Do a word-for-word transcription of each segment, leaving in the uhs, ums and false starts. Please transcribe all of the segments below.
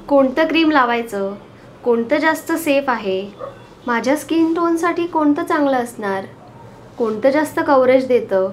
कोणतं क्रीम लावायचं, कोणतं जास्त सेफ आहे, माझ्या स्किन टोनसाठी कोणतं चांगलं असणार, कोणतं जास्त कव्हरेज देतं,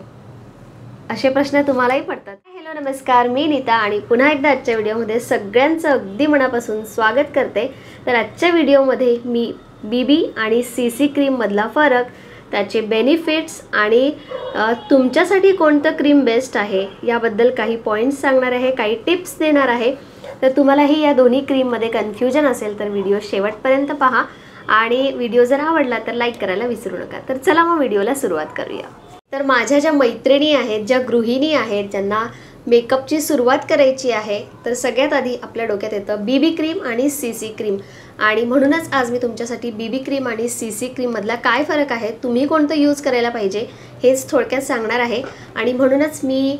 असे प्रश्न तुम्हालाही पडतात. हॅलो नमस्कार, मी नीता आणि पुन्हा एकदा आजच्या व्हिडिओमध्ये सगळ्यांचं अगदी मनापासून स्वागत करते. तर आजच्या व्हिडिओमध्ये मी बीबी आणि सीसी क्रीममधला फरक, त्याचे बेनिफिट्स आणि तुमच्यासाठी कोणतं क्रीम बेस्ट आहे याबद्दल काही पॉईंट्स सांगणार आहे, काही टिप्स देणार आहे. तर तुम्हालाही या दोन्ही क्रीममध्ये कन्फ्युजन असेल तर व्हिडिओ शेवटपर्यंत पहा आणि व्हिडिओ जर आवडला तर लाईक करायला विसरू नका. तर चला मग व्हिडिओला सुरुवात करूया. तर माझ्या ज्या मैत्रिणी आहेत, ज्या गृहिणी आहेत, ज्यांना मेकअपची सुरुवात करायची आहे, तर सगळ्यात आधी आपल्या डोक्यात येतं बीबी क्रीम आणि सीसी क्रीम. आणि म्हणूनच आज मी तुमच्यासाठी बीबी क्रीम आणि सीसी क्रीममधला काय फरक आहे, तुम्ही कोणतं यूज करायला पाहिजे हेच थोडक्यात सांगणार आहे. आणि म्हणूनच मी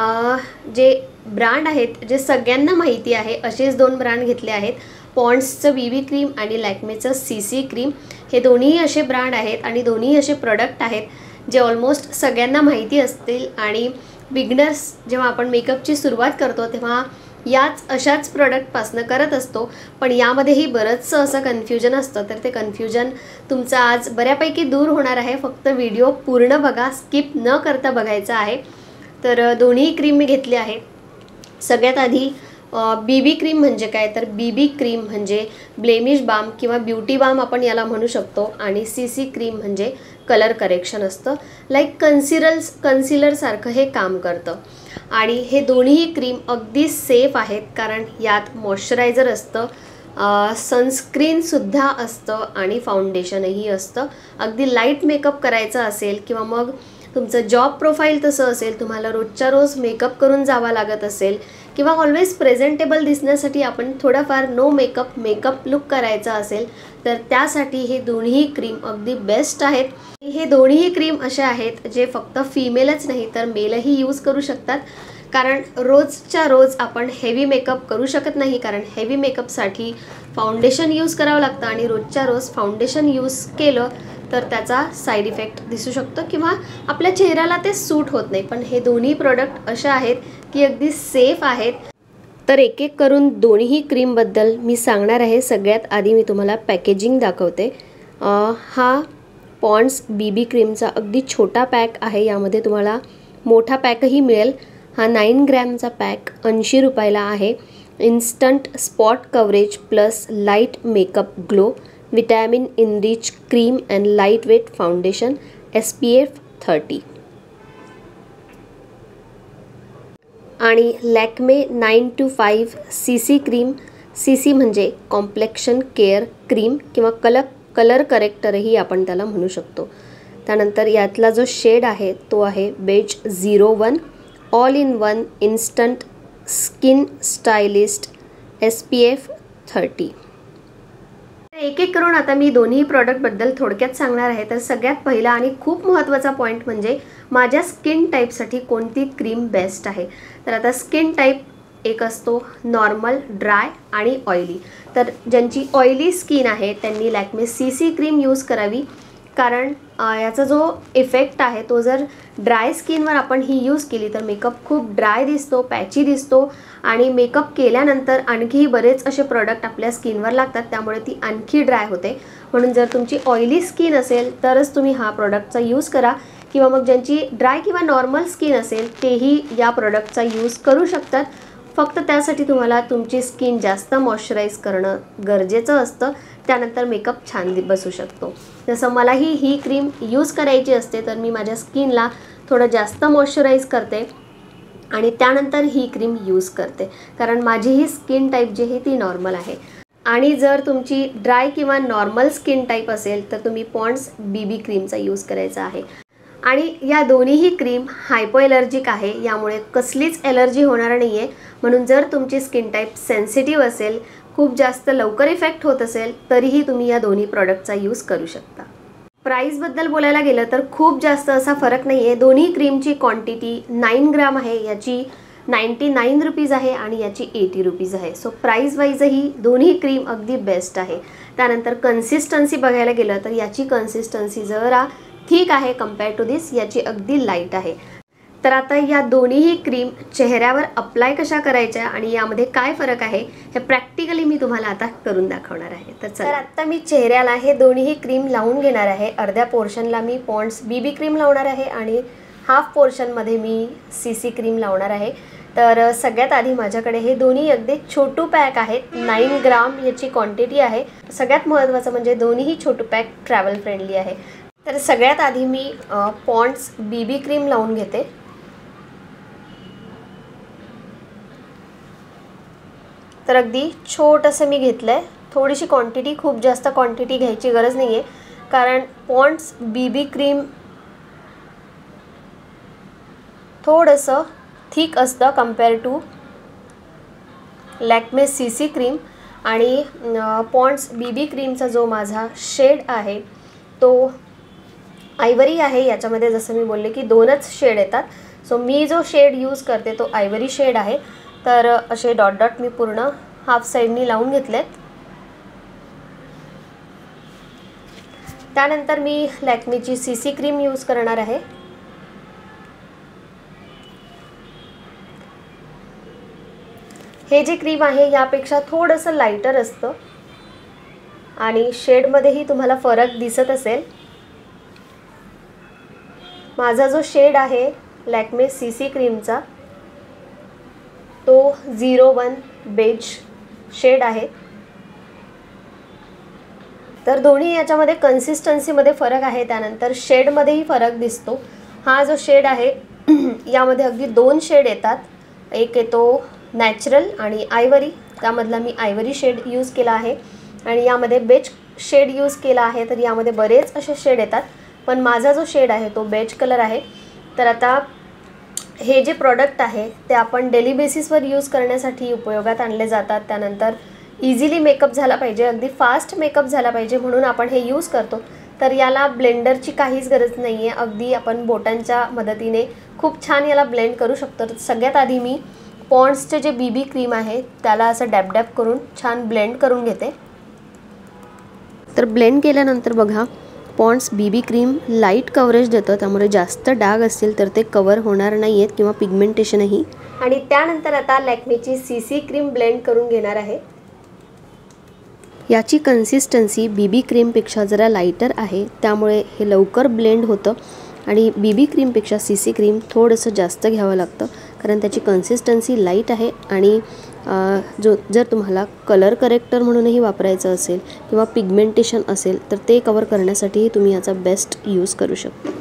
जे ब्रँड आहेत, जे सगळ्यांना माहिती आहे, असेच दोन ब्रँड घेतले आहेत. पॉन्ड्सचं बीबी क्रीम आणि लॅक्मेचं सीसी क्रीम. हे दोन्ही असे ब्रँड आहेत आणि दोन्ही असे प्रोडक्ट आहेत जे ऑलमोस्ट सगळ्यांना माहिती असतील. आणि बिगनर्स जेव्हा आपण मेकअपची सुरुवात करतो तेव्हा याच अशाच प्रोडक्टपासनं करत असतो, पण यामध्येही बरंचसं असं कन्फ्युजन असतं. तर ते कन्फ्युजन तुमचं आज बऱ्यापैकी दूर होणार आहे. फक्त व्हिडिओ पूर्ण बघा, स्किप न करता बघायचा आहे. तर दोन्ही क्रीम मी घेतले आहे. सगळ्यात आधी बीबी क्रीम म्हणजे काय, तर बीबी क्रीम म्हणजे ब्लेमिश बाम किंवा ब्युटी बाम आपण याला म्हणू शकतो. आणि सीसी क्रीम म्हणजे कलर करेक्शन असतं, लाईक कन्सिलर्स कन्सिलरसारखं हे काम करतं. आणि हे दोन्ही क्रीम अगदी सेफ आहेत, कारण यात मॉइश्चरायझर असतं, सनस्क्रीनसुद्धा असतं आणि फाउंडेशनही असतं. अगदी लाईट मेकअप करायचा असेल किंवा मग तुमचं जॉब प्रोफाईल तसं असेल, तुम्हाला रोजच्या रोज मेकअप करून जावा लागत असेल किंवा ऑलवेज प्रेझेंटेबल दिसण्यासाठी आपण थोडाफार नो मेकअप मेकअप लुक करायचा असेल, तर त्यासाठी हे दोन्ही क्रीम अगदी बेस्ट आहेत. हे दोन्ही क्रीम असे आहेत जे फक्त फिमेलच नाही तर मेलही यूज करू शकतात, कारण रोजच्या रोज आपण हेवी मेकअप करू शकत नाही, कारण हेवी मेकअपसाठी फाउंडेशन यूज करावं लागतं आणि रोजच्या रोज फाउंडेशन यूज केलं तर त्याचा साईड इफेक्ट दिसू शकतो किंवा आपल्या चेहऱ्याला ते सूट होत नाही. पण हे दोन्ही प्रोडक्ट असे आहेत की अगदी सेफ आहेत. तर एक एक करून दोन्ही क्रीमबद्दल मी सांगणार आहे. सगळ्यात आधी मी तुम्हाला पॅकेजिंग दाखवते. हा पॉन्ड्स बीबी क्रीमचा अगदी छोटा पॅक आहे. यामध्ये तुम्हाला मोठा पॅकही मिळेल. हा नाईन ग्रॅमचा पॅक ऐंशी रुपयाला आहे. Instant spot coverage plus light makeup glow, vitamin enriched cream and lightweight foundation, S P F thirty. आणि Lakme nine two five C C cream. C C म्हणजे कॉम्प्लेक्शन केअर क्रीम किंवा colour colour करेक्टरही आपण त्याला म्हणू शकतो. त्यानंतर यातला जो शेड आहे तो आहे beige zero one, all in one instant skin stylist, S P F thirty. एक एक करून आता मी दोन्ही प्रॉडक्टबद्दल थोडक्यात सांगणार आहे. तर सगळ्यात पहिला आणि खूप महत्त्वाचा पॉईंट म्हणजे माझ्या स्किन टाईपसाठी कोणती क्रीम बेस्ट आहे. तर आता स्किन टाईप एक असतो नॉर्मल, ड्राय आणि ऑइली. तर ज्यांची ऑइली स्किन आहे त्यांनी Lakme C C cream use करावी, कारण याचा जो इफेक्ट आहे तो जर ड्राय स्किनवर आपण ही यूज केली तर मेकअप खूप ड्राय दिसतो, पॅची दिसतो आणि मेकअप केल्यानंतर आणखीही बरेच असे प्रोडक्ट आपल्या स्किनवर लागतात, त्यामुळे ती आणखी ड्राय होते. म्हणून जर तुमची ऑइली स्किन असेल तरच तुम्ही हा प्रोडक्टचा यूज करा, किंवा मग ज्यांची ड्राय किंवा नॉर्मल स्किन असेल तेही या प्रोडक्टचा यूज करू शकतात. फक्त त्यासाठी तुम्हाला तुमची स्किन जास्त मॉइश्चराईज करणं गरजेचं असतं, त्यानंतर मेकअप छान बसू शकतो. जसं मलाही ही क्रीम यूज करायची असते तर मी माझ्या स्किनला थोडं जास्त मॉइश्चराईज करते आणि त्यानंतर ही क्रीम यूज करते, कारण माझी ही स्किन टाईप जी आहे ती नॉर्मल आहे. आणि जर तुमची ड्राय किंवा नॉर्मल स्किन टाईप असेल तर तुम्ही पॉन्ड्स बीबी क्रीमचा यूज करायचा आहे. आणि या दोन्हीही क्रीम हायपो एलर्जिक आहे, यामुळे कसलीच एलर्जी होणार नाही आहे. म्हणून जर तुमची स्किन टाईप सेन्सिटिव्ह असेल, खूप जास्त लवकर इफेक्ट होत असेल, तरीही तुम्ही या दोन्ही प्रॉडक्टचा यूज करू शकता. प्राईसबद्दल बोलायला गेलं तर खूप जास्त असा फरक नाही आहे. दोन्ही क्रीमची क्वांटिटी नाईन ग्राम आहे, याची नाईंटी नाईन रुपीज आहे आणि याची एटी रुपीज आहे. सो प्राईस वाईजही दोन्ही क्रीम अगदी बेस्ट आहे. त्यानंतर कन्सिस्टन्सी बघायला गेलं तर याची कन्सिस्टन्सी जरा ठीक आहे कम्पेअर टू दिस, याची अगदी लाईट आहे. तर आता या दोन्हीही क्रीम चेहऱ्यावर अप्लाय कशा करायच्या आणि यामध्ये काय फरक आहे हे प्रॅक्टिकली मी तुम्हाला आता करून दाखवणार आहे। तर चला, आता मी चेहऱ्याला हे दोन्हीही क्रीम लावून घेणार आहे। अर्ध्या पोर्शनला मी पॉन्ड्स बीबी क्रीम लावणार आहे आणि हाफ पोर्शनमध्ये मी सीसी क्रीम लावणार आहे। तर सगळ्यात आधी माझ्याकडे हे दोन्ही अगदी छोटू पॅक आहेत, नाईन ग्राम याची क्वांटिटी आहे। सगळ्यात महत्त्वाचं म्हणजे दोन्हीही छोटू पॅक ट्रॅव्हल फ्रेंडली आहे। तर सगळ्यात आधी मी पॉन्ड्स बीबी क्रीम लावून घेते। तर अगदी छोटंसं मी घेतलं आहे, थोडीशी क्वांटिटी, खूप जास्त क्वांटिटी घ्यायची गरज नाही आहे, कारण पॉन्ड्स बीबी क्रीम थोडंसं थिक असतं compare to Lakme C C cream. आणि पॉन्ड्स बीबी क्रीमचा जो माझा शेड आहे तो आयवरी आहे। याच्यामध्ये जसं मी बोलले की दोनच शेड येतात, सो मी जो शेड यूज करते तो आयवरी शेड आहे। तर असे डॉट डॉट मी पूर्ण हाफ साईडनी लावून घेतलेत। त्यानंतर मी लॅक्मेची सी सी क्रीम यूज करणार आहे। हे जे क्रीम आहे यापेक्षा थोडंसं लाइटर असतं आणि शेडमध्येही तुम्हाला फरक दिसत असेल। माझा जो शेड आहे लॅक्मे सी सी क्रीमचा तो झिरो वन बेज शेड आहे। तर दोन्ही याच्यामध्ये कन्सिस्टन्सीमध्ये फरक आहे, त्यानंतर शेडमध्येही फरक दिसतो। हा जो शेड आहे यामध्ये अगदी दोन शेड येतात, एक येतो नॅचरल आणि आयवरी, त्यामधला मी आयवरी शेड यूज केला आहे आणि यामध्ये बेज शेड यूज केला आहे। तर यामध्ये बरेच असे शेड येतात, पण माझा जो शेड आहे तो बेज कलर आहे। तर आता हे जे प्रोडक्ट आहे ते आपण डेली बेसिसवर यूज करण्यासाठी उपयोगात आणले जातात। त्यानंतर इझिली मेकअप झाला पाहिजे, अगदी फास्ट मेकअप झाला पाहिजे म्हणून आपण हे यूज करतो। तर याला ब्लेंडरची काहीच गरज नाही आहे, अगदी आपण बोटांच्या मदतीने खूप छान याला ब्लेंड करू शकतो। तर सगळ्यात आधी मी पॉन्ड्सचे जे बीबी क्रीम आहे त्याला असं डॅब डॅब करून छान ब्लेंड करून घेते। तर ब्लेंड केल्यानंतर बघा, Pond's BB cream light coverage देतं, त्यामुळे जास्त डाग असतील तर ते कवर होणार नाही आहेत किंवा पिगमेंटेशनही। आणि त्यानंतर आता लॅक्मेची सी सी क्रीम ब्लेंड करून घेणार आहे। याची कन्सिस्टन्सी बीबी क्रीमपेक्षा जरा लाइटर आहे, त्यामुळे हे लवकर ब्लेंड होतं आणि बीबी क्रीमपेक्षा सी सी क्रीम थोडंसं जास्त घ्यावं लागतं, कारण त्याची कन्सिस्टन्सी लाईट आहे। आणि जो जर तुम्हाला कलर करेक्टर म्हणूनही वापरायचं असेल किंवा पिगमेंटेशन असेल तर ते कवर करण्यासाठीही तुम्ही याचा बेस्ट यूज करू शकता।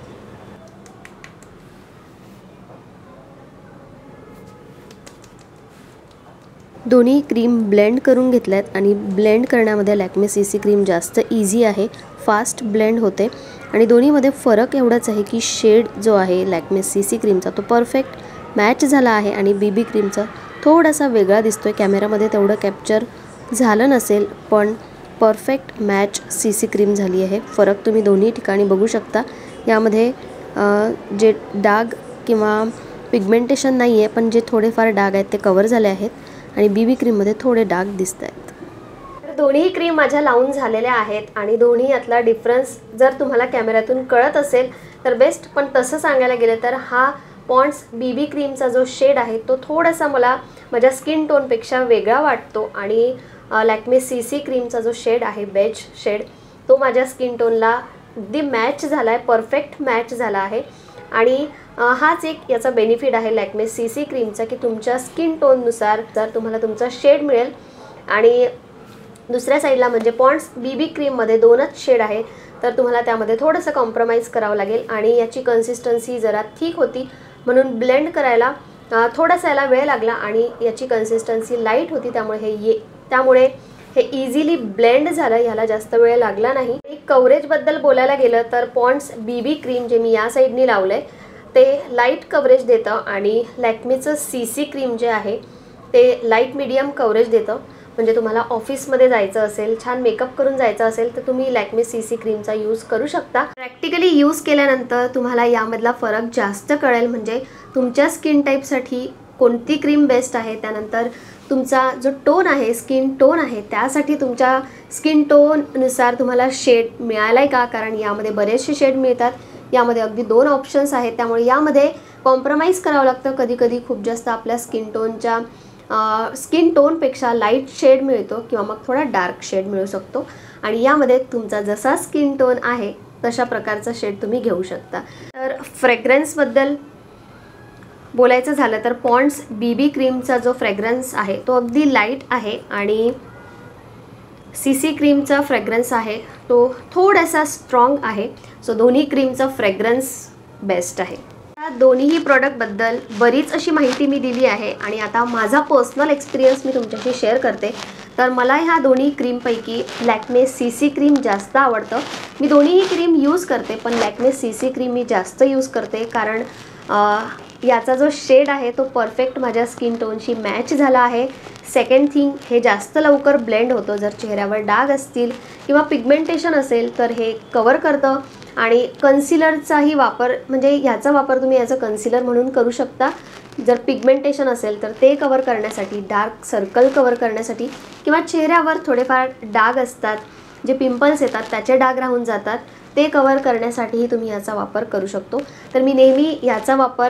दोन्ही क्रीम ब्लेंड करून घेतल्यात आणि ब्लेंड करण्यामध्ये लॅक्मे सी सी क्रीम जास्त इझी आहे, फास्ट ब्लेंड होते। आणि दोन्हीमध्ये फरक एवढाच आहे की शेड जो आहे लॅक्मे सी सी क्रीमचा तो परफेक्ट मॅच झाला आहे आणि बीबी क्रीमचा थोडासा वेगळा दिसतोय। कॅमेरामध्ये तेवढं कॅप्चर झालं नसेल, पण perfect match C C cream झाली आहे। फरक तुम्ही दोन्ही ठिकाणी बघू शकता। यामध्ये जे डाग किंवा पिगमेंटेशन नाही आहे, पण जे थोडेफार डाग आहेत ते कवर झाले आहेत आणि बीबी क्रीममध्ये थोडे डाग दिसत आहेत। तर दोन्ही क्रीम माझ्या लावून झालेल्या आहेत आणि दोन्ही यातला डिफरन्स जर तुम्हाला कॅमेऱ्यातून कळत असेल तर बेस्ट, पण तसं सांगायला गेलं तर हा पॉन्ड्स बीबी क्रीमचा जो शेड आहे तो थोडासा मला माझ्या स्किन टोनपेक्षा वेगळा वाटतो आणि लॅक्मे सी सी क्रीमचा जो शेड आहे बेज शेड तो माझ्या स्किन टोनला अगदी मॅच झाला आहे, परफेक्ट मॅच झाला आहे। आणि हाच एक याचा बेनिफिट आहे लॅक्मे सी सी क्रीमचा की तुमच्या स्किन टोननुसार जर तुम्हाला तुमचा शेड मिळेल। आणि दुसऱ्या साईडला म्हणजे पॉन्ड्स बीबी क्रीममध्ये दोनच शेड आहे, तर तुम्हाला त्यामध्ये थोडंसं कॉम्प्रोमाइज करावं लागेल आणि याची कन्सिस्टन्सी जरा थिक होती म्हणून ब्लेंड करायला थोडासा याला वेळ लागला आणि याची कन्सिस्टन्सी लाईट होती, त्यामुळे हे ये त्यामुळे हे इझिली ब्लेंड झालं, याला जास्त वेळ लागला नाही। कव्हरेजबद्दल बोलायला गेलं तर पॉन्ड्स बीबी क्रीम जे मी या साईडनी लावलं आहे ते लाईट कव्हरेज देतं आणि लॅक्मेचं सी सी क्रीम जे आहे ते लाईट मीडियम कव्हरेज देतं। म्हणजे तुम्हाला ऑफिसमध्ये जायचं असेल, छान मेकअप करून जायचं असेल तर तुम्ही लॅक्मे सी सी क्रीमचा यूज करू शकता। प्रॅक्टिकली यूज केल्यानंतर तुम्हाला यामधला फरक जास्त कळेल, म्हणजे तुमच्या स्किन टाईपसाठी कोणती क्रीम बेस्ट आहे, त्यानंतर तुमचा जो टोन आहे, स्किन टोन आहे, त्यासाठी तुमच्या स्किन टोननुसार तुम्हाला शेड मिळाला आहे का, कारण यामध्ये बरेचसे शेड मिळतात। यामध्ये अगदी दोन ऑप्शन्स आहेत, त्यामुळे यामध्ये कॉम्प्रोमाइज करावं लागतं कधी कधी खूप जास्त आपल्या स्किन टोनच्या स्किन टोनपेक्षा लाईट शेड मिळतो किंवा मग थोडा डार्क शेड मिळू शकतो आणि यामध्ये तुमचा जसा स्किन टोन आहे तशा प्रकारचा शेड तुम्ही घेऊ शकता. तर फ्रेग्रन्सबद्दल बोलायचं झालं तर पॉन्ड्स बीबी क्रीमचा जो फ्रेग्रन्स आहे तो अगदी लाईट आहे आणि सी सी क्रीमचा फ्रेग्रन्स आहे तो थोडासा स्ट्रॉंग आहे. सो दोन्ही क्रीमचा फ्रेग्रन्स बेस्ट आहे. या दोन्हीही प्रॉडक्टबद्दल बरीच अशी माहिती मी दिली आहे आणि आता माझा पर्सनल एक्सपिरियन्स मी तुमच्याशी शेअर करते. तर मला ह्या दोन्ही क्रीमपैकी लॅक्मे सी सी क्रीम जास्त आवडतं. मी दोन्हीही क्रीम यूज करते पण लॅक्मे सी सी क्रीम मी जास्त यूज करते कारण याचा जो शेड आहे तो परफेक्ट माझ्या स्किन टोनशी मॅच झाला आहे. सेकंड थिंग, हे जास्त लवकर ब्लेंड होतं. जर चेहऱ्यावर डाग असतील किंवा पिगमेंटेशन असेल तर हे कवर करतं. आणि कन्सिलरचाही वापर म्हणजे ह्याचा वापर तुम्ही ॲज अ कन्सिलर म्हणून करू शकता. जर पिगमेंटेशन असेल तर ते कवर करण्यासाठी, डार्क सर्कल कवर करण्यासाठी किंवा चेहऱ्यावर थोडेफार डाग असतात, जे पिंपल्स येतात त्याचे डाग राहून जातात, ते कवर करण्यासाठीही तुम्ही याचा वापर करू शकतो. तर मी नेहमी याचा वापर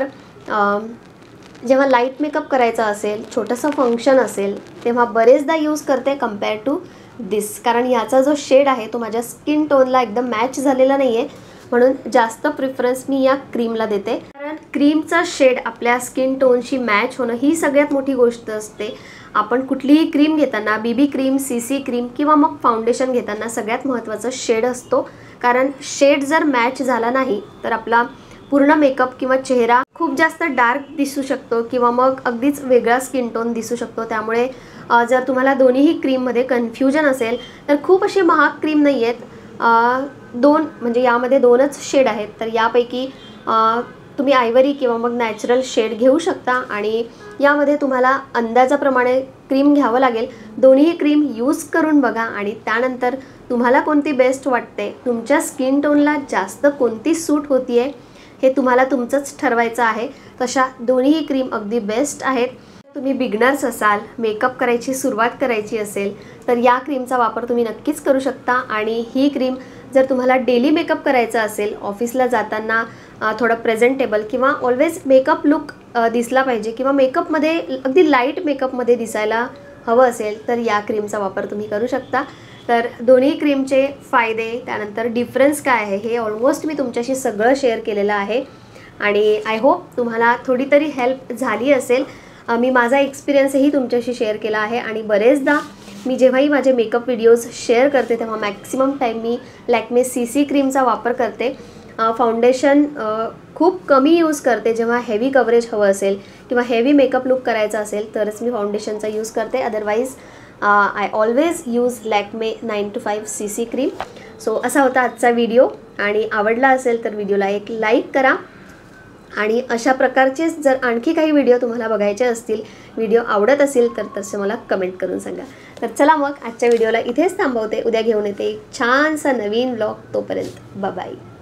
जेव्हा लाईट मेकअप करायचा असेल, छोटंसं फंक्शन असेल तेव्हा बरेचदा यूज करते कम्पेअर टू दिस. कारण याचा जो शेड आहे तो माझ्या स्किन टोनला एकदम मॅच झालेला नाही आहे म्हणून जास्त प्रिफरन्स मी या क्रीमला देते. कारण क्रीमचा शेड आपल्या स्किन टोनशी मॅच होणं ही सगळ्यात मोठी गोष्ट असते. आपण कुठलीही क्रीम घेताना, BB cream, C C cream किंवा मग फाउंडेशन घेताना सगळ्यात महत्त्वाचं शेड असतो. कारण शेड जर मॅच झाला नाही तर आपला पूर्ण मेकअप किंवा चेहरा खूप जास्त डार्क दिसू शकतो किंवा मग अगदीच वेगळा स्किन टोन दिसू शकतो. त्यामुळे जर तुम्हाला दोन्हीही क्रीममध्ये कन्फ्युजन असेल तर खूप अशी महाग क्रीम नाही आहेत. दोन म्हणजे यामध्ये दोनच शेड आहेत. तर यापैकी तुम्ही आयवरी किंवा मग नॅचरल शेड घेऊ शकता आणि यामध्ये तुम्हाला अंदाजाप्रमाणे क्रीम घ्यावं लागेल. दोन्ही क्रीम यूज करून बघा आणि त्यानंतर तुम्हाला कोणती बेस्ट वाटते, तुमच्या स्किन टोनला जास्त कोणती सूट होती आहे हे तुम्हाला तुमचंच ठरवायचं आहे. तशा दोन्हीही क्रीम अगदी बेस्ट आहेत. तुम्ही बिगनर्स असाल, मेकअप करायची सुरुवात करायची असेल तर या क्रीमचा वापर तुम्ही नक्कीच करू शकता. आणि ही क्रीम जर तुम्हाला डेली मेकअप करायचा असेल, ऑफिसला जाताना थोडं प्रेझेंटेबल किंवा ऑलवेज मेकअप लुक दिसला पाहिजे किंवा मेकअपमध्ये अगदी लाईट मेकअपमध्ये दिसायला हवं असेल तर या क्रीमचा वापर तुम्ही करू शकता. तर दोन्ही क्रीमचे फायदे, त्यानंतर डिफरन्स काय आहे हे ऑलमोस्ट मी तुमच्याशी सगळं शेअर केलेलं आहे आणि आय होप तुम्हाला थोडी तरी हेल्प झाली असेल. मी माझा एक्सपिरियन्सही तुमच्याशी शेअर केला आहे आणि बरेचदा मी जेव्हाही माझे मेकअप व्हिडिओज शेअर करते तेव्हा मॅक्सिमम टाईम मी लॅक्मे सी सी क्रीमचा वापर करते. फाउंडेशन खूप कमी यूज करते जेव्हा हेवी कवरेज हवं असेल किंवा हेवी मेकअप लुक करायचा असेल तरच मी फाउंडेशनचा यूज करते. Otherwise I always use Lakme nine two five C C cream. So असा होता आजचा व्हिडिओ आणि आवडला असेल तर व्हिडिओला एक लाईक करा आणि अशा प्रकारचेच जर आणखी काही व्हिडिओ तुम्हाला बघायचे असतील, व्हिडिओ आवडत असेल तर तसे मला कमेंट करून सांगा. तर चला मग आजच्या व्हिडिओला इथेच थांबवते. उद्या घेऊन येते एक छानसा नवीन व्लॉग. तोपर्यंत बाय बाय.